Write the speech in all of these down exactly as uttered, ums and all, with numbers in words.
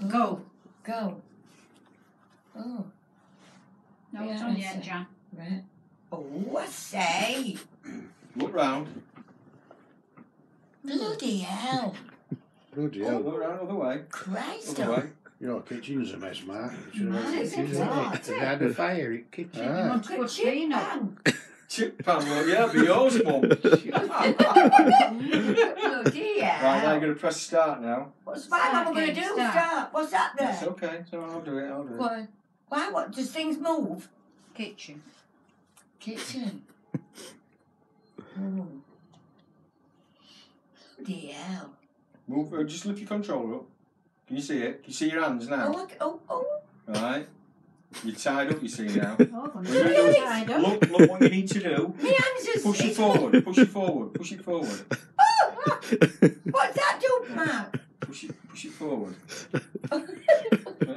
Go. Go. Oh. No, it's on yet, Jan. Right. Oh, I say. Look round. Bloody hell. Bloody hell. Look round, other way. Christ. Other way. Your kitchen's a mess, Mark. You should have My had kitchen, God. isn't it? They had a fire in kitchen. You Ah. want to put clean up? Chip pan, well, yeah, be yours, Mum. Bloody hell. Right, now you're going to press start now. What's what am I going to do? Start. Start. What's that there? It's okay, so I'll do it, I'll do it. Why? Why? What? Does things move? Kitchen. Kitchen. Oh. Bloody hell. Move, uh, just lift your controller up. Can you see it? Can you see your hands now? Oh, oh, oh. Right. You're tied up, you see now. Oh, What I'm you're gonna do really is tied up. Look, look what you need to do. My hands are... Push it forward, push it forward, push it forward. Oh! What's that do, Mark? Push it, push it forward. They're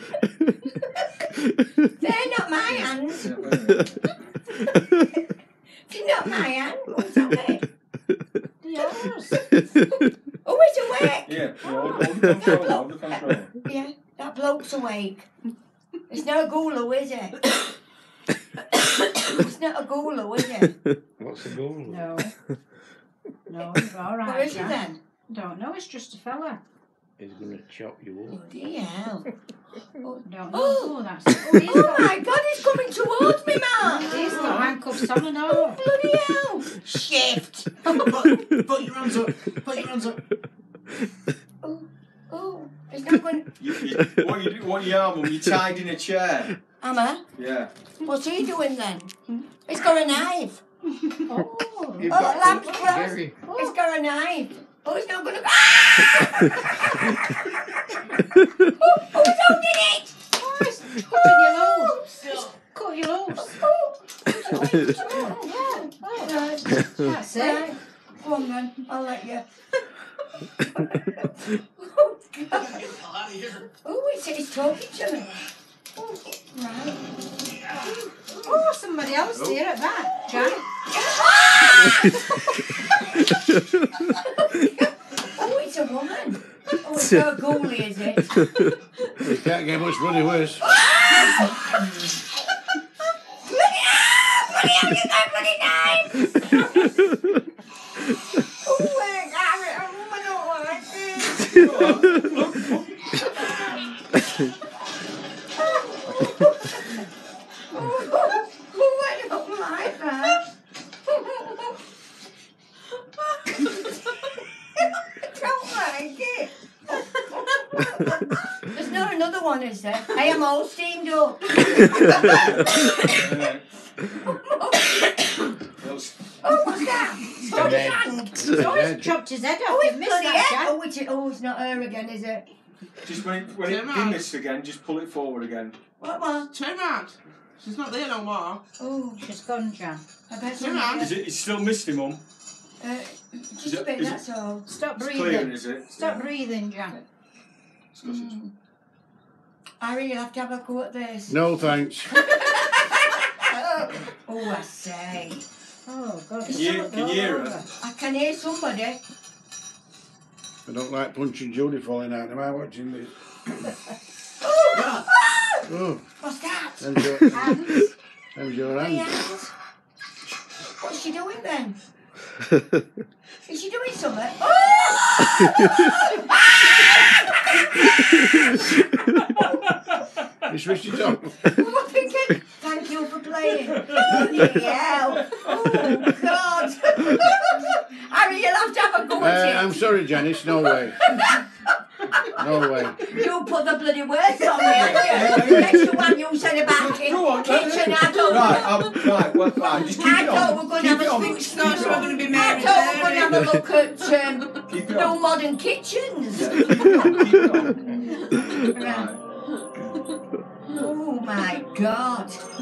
not my hands. Yeah, wait a minute. They're not my hands. What's that mean? Yours. Oh, it's awake. Yeah, hold, hold the controller, hold the controller. Yeah, that bloke's awake. It's not a gulu, is it? It's not a gulu, is it? What's the goal? No. No, it's all right. Where is it Jan. then? Don't know, it's just a fella. He's going to chop you up. Bloody hell. Don't know. Oh. Oh, that's it. Oh, he's Oh got, my God, he's coming towards me, Mark. he's got handcuffs on and all. Bloody hell. Shift. Put, put your hands up, put your hands up. Oh, oh. It's not going... You, you, what you do, what you are, Mum, you're tied in a chair. Amma, Yeah. what's he doing then? He's got a knife. Oh. You've Oh, got lamb's to- cross. Gary. He's got a knife. Oh, he's not going to... Ah! oh, oh, he's holding it. Oh, it's cutting your nose. It's cut your nose. Oh, Oh, right. that's it. Right. Go on then, I'll let you. Oh, God. Oh, it's, it's talking to me. Oh, right. Oh, somebody else here at that, Jan. Oh, it's a woman. Oh, it's her ghoulie, is it? You can't get much money worse. Bloody hell, you got bloody knife! Oh, my God, I don't like this. Oh, I don't like that. I don't like it. There's not another one, is there? I am all steamed up. Oh, what's that? Oh, his hand. Oh, he's chopped his head Oh, off. his You've missed bloody that, head. Jan. Oh, it's, oh, it's not her again, is it? Just when it, when it Turn round. dimmest again, just pull it forward again. What, what? Turn round. She's not there no more. Oh, She's gone, Jan. I bet Turn somebody round. Is it? It's still misty, Mum. Uh, Is just it- a bit, is it- that's all. Stop It's breathing. clear, is it? Stop Yeah. breathing, Jan. It's 'cause it's- Mm. Harry, you'll have to have a go at this. No thanks. Oh, I say. Oh, God. Can you, can you hear her? I can hear somebody. I don't like punching Judy falling out. Am I watching this? Oh! Oh, What's that? there's your, Hands. there's your My hand. hands. What's she doing then? Is she doing something? Oh! You switched it on. Oh, I'm thinking, thank you for playing. Bloody hell. Oh, God. Harry, you'll have to have a go Uh, at I'm it. sorry, Janice. No way. No way. You put the bloody words on me, haven't you? Next one you said about ki- Go on, kitchen, I thought, Right, um, right, well, right, just keep I it thought on. we were going Keep to it have on. a It's not Keep it going on. to be I married. thought we were going to have a look at um, Keep it no on. modern kitchens. Yeah, keep it on, keep it on. Right. Right. Oh my God.